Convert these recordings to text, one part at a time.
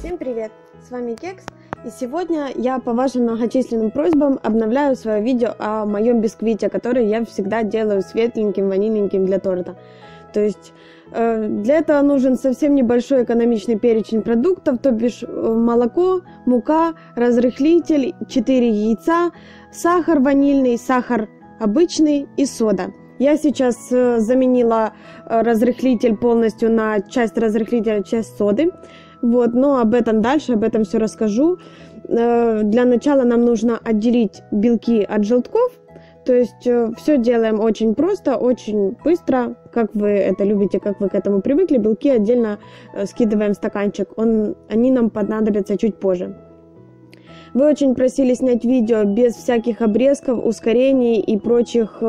Всем привет! С вами Кекс, и сегодня я по вашим многочисленным просьбам обновляю свое видео о моем бисквите, который я всегда делаю светленьким, ванильненьким для торта. То есть для этого нужен совсем небольшой экономичный перечень продуктов, то бишь молоко, мука, разрыхлитель, 4 яйца, сахар ванильный, сахар обычный и сода. Я сейчас заменила разрыхлитель полностью на часть разрыхлителя, часть соды. Вот, но об этом дальше, об этом все расскажу. Для начала нам нужно отделить белки от желтков. То есть все делаем очень просто, очень быстро, как вы это любите, как вы к этому привыкли. Белки отдельно скидываем в стаканчик, они нам понадобятся чуть позже. Вы очень просили снять видео без всяких обрезков, ускорений и прочих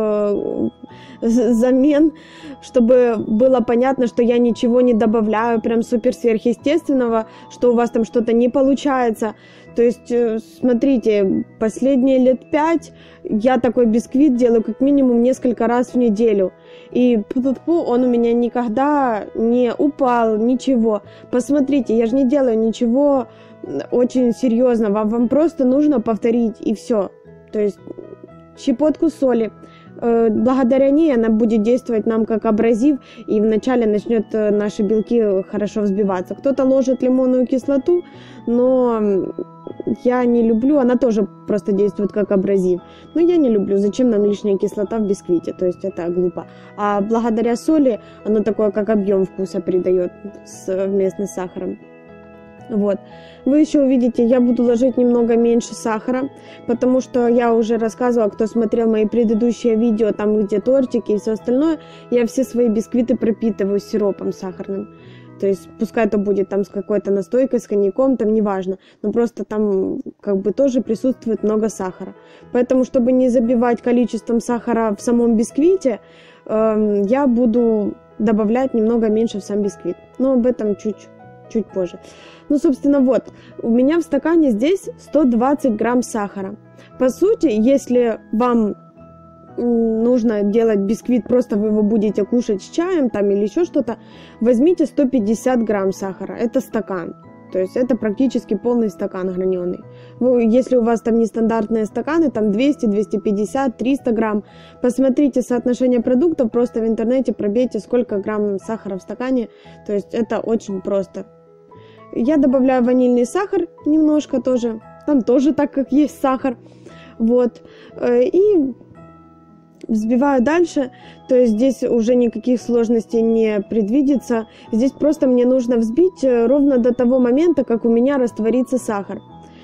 замен, чтобы было понятно, что я ничего не добавляю прям супер сверхъестественного, что у вас там что-то не получается. То есть, смотрите, последние лет 5 я такой бисквит делаю как минимум несколько раз в неделю. И он у меня никогда не упал, ничего. Посмотрите, я же не делаю ничего очень серьезного. Вам просто нужно повторить и все. То есть щепотку соли. Благодаря ней она будет действовать нам как абразив, и вначале начнет наши белки хорошо взбиваться. Кто-то ложит лимонную кислоту, но я не люблю, она тоже просто действует как абразив. Но я не люблю, зачем нам лишняя кислота в бисквите, то есть это глупо. А благодаря соли оно такое, как объем вкуса придает совместно с сахаром. Вот. Вы еще увидите, я буду ложить немного меньше сахара, потому что я уже рассказывала, кто смотрел мои предыдущие видео, там где тортики и все остальное, я все свои бисквиты пропитываю сиропом сахарным. То есть пускай это будет там с какой-то настойкой, с коньяком, там неважно, но просто там как бы тоже присутствует много сахара. Поэтому, чтобы не забивать количеством сахара в самом бисквите, я буду добавлять немного меньше в сам бисквит. Но об этом чуть позже. Ну, собственно, вот, у меня в стакане здесь 120 грамм сахара. По сути, если вам нужно делать бисквит, просто вы его будете кушать с чаем там или еще что-то, возьмите 150 грамм сахара. Это стакан. То есть это практически полный стакан граненый. Если у вас там нестандартные стаканы, там 200, 250, 300 грамм, посмотрите соотношение продуктов, просто в интернете пробейте, сколько грамм сахара в стакане. То есть это очень просто. Я добавляю ванильный сахар немножко тоже, там тоже так как есть сахар. Вот. И взбиваю дальше, то есть здесь уже никаких сложностей не предвидится. Здесь просто мне нужно взбить ровно до того момента, как у меня растворится сахар.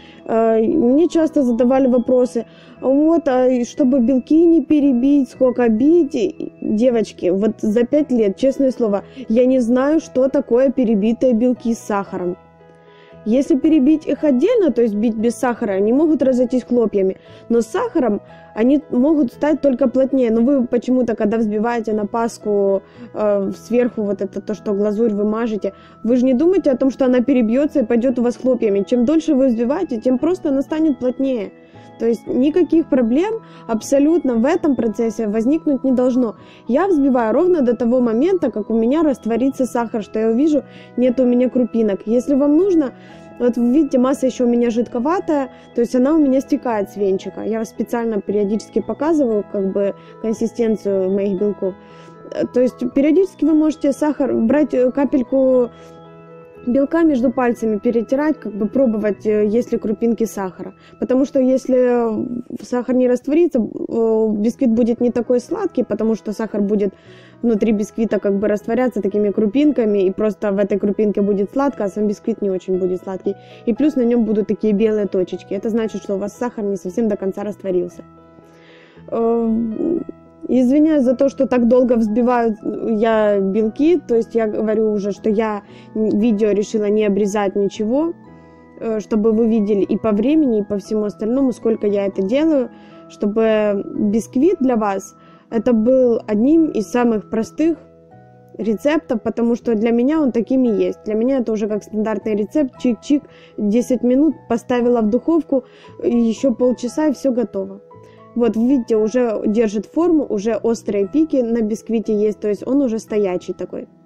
Мне часто задавали вопросы, вот, а чтобы белки не перебить, сколько бить? Девочки, вот за 5 лет, честное слово, я не знаю, что такое перебитые белки с сахаром. Если перебить их отдельно, то есть бить без сахара, они могут разойтись хлопьями, но с сахаром они могут стать только плотнее. Но вы почему-то, когда взбиваете на паску сверху вот это то, что глазурь вы мажете, вы же не думаете о том, что она перебьется и пойдет у вас хлопьями. Чем дольше вы взбиваете, тем просто она станет плотнее. То есть никаких проблем абсолютно в этом процессе возникнуть не должно. Я взбиваю ровно до того момента, как у меня растворится сахар, что я увижу, нет у меня крупинок. Если вам нужно, вот вы видите, масса еще у меня жидковатая, то есть она у меня стекает с венчика. Я специально периодически показываю как бы консистенцию моих белков. То есть периодически вы можете сахар брать, капельку белка между пальцами перетирать, как бы пробовать, есть ли крупинки сахара. Потому что если сахар не растворится, бисквит будет не такой сладкий, потому что сахар будет внутри бисквита как бы растворяться такими крупинками, и просто в этой крупинке будет сладко, а сам бисквит не очень будет сладкий. И плюс на нем будут такие белые точечки. Это значит, что у вас сахар не совсем до конца растворился. Извиняюсь за то, что так долго взбиваю я белки, то есть я говорю уже, что я видео решила не обрезать ничего, чтобы вы видели и по времени, и по всему остальному, сколько я это делаю, чтобы бисквит для вас это был одним из самых простых рецептов, потому что для меня он таким и есть. Для меня это уже как стандартный рецепт, чик-чик, 10 минут поставила в духовку, еще полчаса и все готово. Вот, видите, уже держит форму, уже острые пики на бисквите есть, то есть он уже стоячий такой.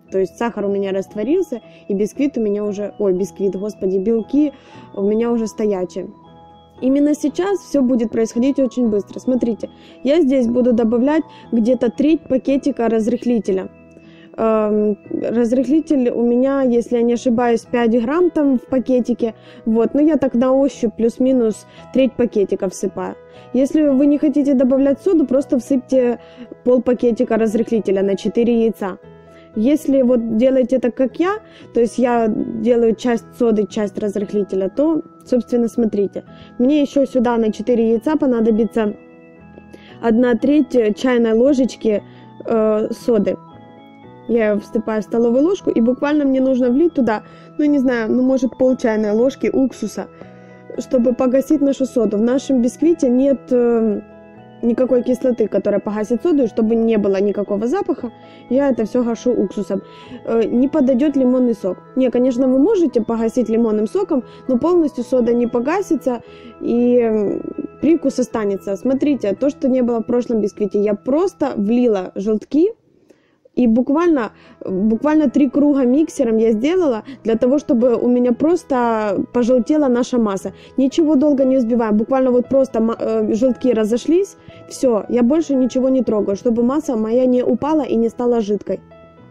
То есть сахар у меня растворился, и бисквит у меня уже... Ой, бисквит, господи, белки у меня уже стоячие. Именно сейчас все будет происходить очень быстро. Смотрите, я здесь буду добавлять где-то треть пакетика разрыхлителя. Разрыхлитель у меня, если я не ошибаюсь, 5 грамм там в пакетике. Вот, но я так на ощупь плюс-минус треть пакетика всыпаю. Если вы не хотите добавлять соду, просто всыпьте пол пакетика разрыхлителя на 4 яйца. Если вот делаете так, как я, то есть я делаю часть соды, часть разрыхлителя, то, собственно, смотрите. Мне еще сюда на 4 яйца понадобится 1/3 чайной ложечки соды. Я всыпаю в столовую ложку, и буквально мне нужно влить туда, ну, не знаю, ну, может, пол чайной ложки уксуса, чтобы погасить нашу соду. В нашем бисквите нет никакой кислоты, которая погасит соду, и чтобы не было никакого запаха, я это все гашу уксусом. Не подойдет лимонный сок. Не, конечно, вы можете погасить лимонным соком, но полностью сода не погасится, и привкус останется. Смотрите, то, что не было в прошлом бисквите, я просто влила желтки, и буквально 3 круга миксером я сделала для того, чтобы у меня просто пожелтела наша масса. Ничего долго не взбиваем, буквально вот просто желтки разошлись, все, я больше ничего не трогаю, чтобы масса моя не упала и не стала жидкой.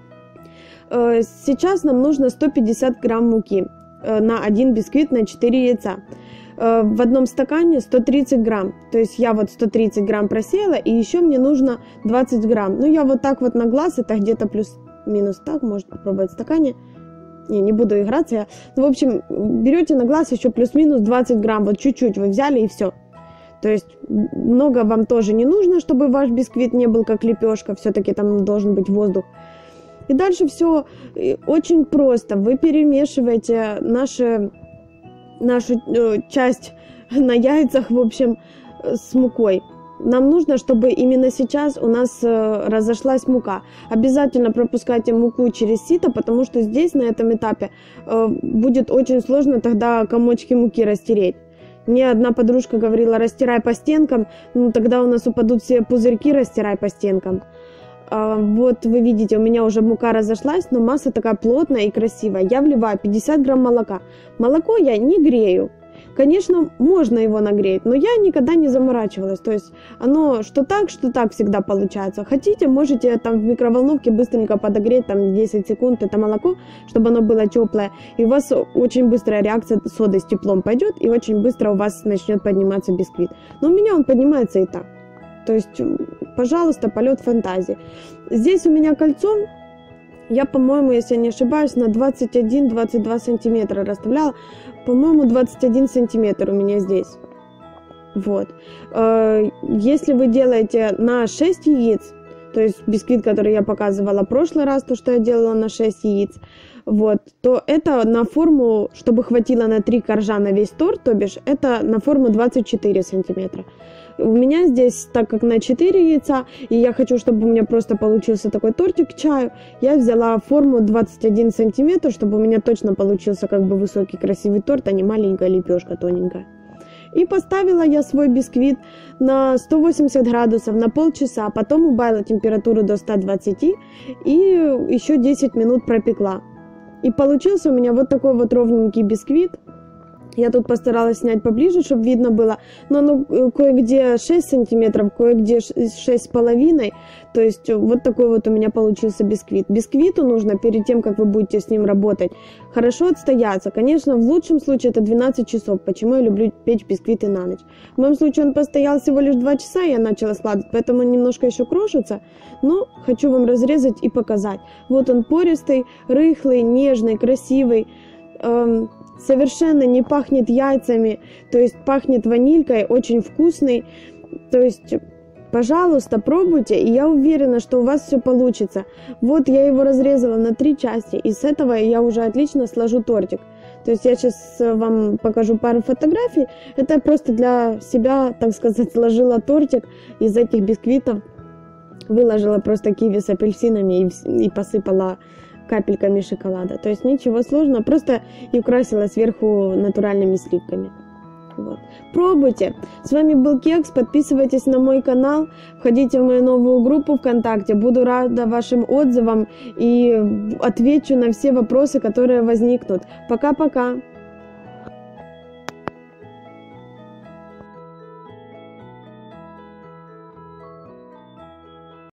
Сейчас нам нужно 150 грамм муки на один бисквит на 4 яйца. В одном стакане 130 грамм, то есть я вот 130 грамм просеяла, и еще мне нужно 20 грамм. Ну, я вот так вот на глаз, это где-то плюс-минус так, можно попробовать в стакане. Не буду играться. Ну, в общем, берете на глаз еще плюс-минус 20 грамм, вот чуть-чуть вы взяли и все. То есть много вам тоже не нужно, чтобы ваш бисквит не был как лепешка, все-таки там должен быть воздух. И дальше все очень просто. Вы перемешиваете нашу часть на яйцах, в общем, с мукой. Нам нужно, чтобы именно сейчас у нас разошлась мука. Обязательно пропускайте муку через сито, потому что здесь, на этом этапе, будет очень сложно тогда комочки муки растереть. Мне одна подружка говорила: растирай по стенкам, ну тогда у нас упадут все пузырьки, растирай по стенкам. Вот вы видите, у меня уже мука разошлась, но масса такая плотная и красивая. Я вливаю 50 грамм молока. Молоко я не грею. Конечно, можно его нагреть, но я никогда не заморачивалась. То есть оно что так всегда получается. Хотите, можете там в микроволновке быстренько подогреть, там 10 секунд это молоко, чтобы оно было теплое. И у вас очень быстрая реакция соды с теплом пойдет, и очень быстро у вас начнет подниматься бисквит. Но у меня он поднимается и так. То есть, пожалуйста, полет фантазии. Здесь у меня кольцо, я, по-моему, если я не ошибаюсь, на 21-22 сантиметра расставляла. По-моему, 21 сантиметр у меня здесь. Вот. Если вы делаете на 6 яиц, то есть бисквит, который я показывала в прошлый раз, то, что я делала на 6 яиц, вот, то это на форму, чтобы хватило на 3 коржа на весь торт, то бишь это на форму 24 сантиметра. У меня здесь, так как на 4 яйца, и я хочу, чтобы у меня просто получился такой тортик к чаю, я взяла форму 21 сантиметр, чтобы у меня точно получился как бы высокий красивый торт, а не маленькая лепешка тоненькая. И поставила я свой бисквит на 180 градусов на полчаса, потом убавила температуру до 120 и еще 10 минут пропекла. И получился у меня вот такой вот ровненький бисквит. Я тут постаралась снять поближе, чтобы видно было, но оно кое-где 6 сантиметров, кое-где 6,5, то есть вот такой вот у меня получился бисквит. Бисквиту нужно перед тем, как вы будете с ним работать, хорошо отстояться. Конечно, в лучшем случае это 12 часов, почему я люблю печь бисквиты на ночь. В моем случае он постоял всего лишь 2 часа, и я начала складывать, поэтому он немножко еще крошится, но хочу вам разрезать и показать. Вот он пористый, рыхлый, нежный, красивый, совершенно не пахнет яйцами, то есть пахнет ванилькой, очень вкусный. То есть, пожалуйста, пробуйте, и я уверена, что у вас все получится. Вот я его разрезала на 3 части, и с этого я уже отлично сложу тортик. То есть я сейчас вам покажу пару фотографий. Это просто для себя, так сказать, сложила тортик из этих бисквитов. Выложила просто киви с апельсинами и посыпала капельками шоколада. То есть ничего сложного, просто и украсила сверху натуральными сливками. Вот. Пробуйте. С вами был Кекс. Подписывайтесь на мой канал, входите в мою новую группу ВКонтакте. Буду рада вашим отзывам и отвечу на все вопросы, которые возникнут. Пока-пока.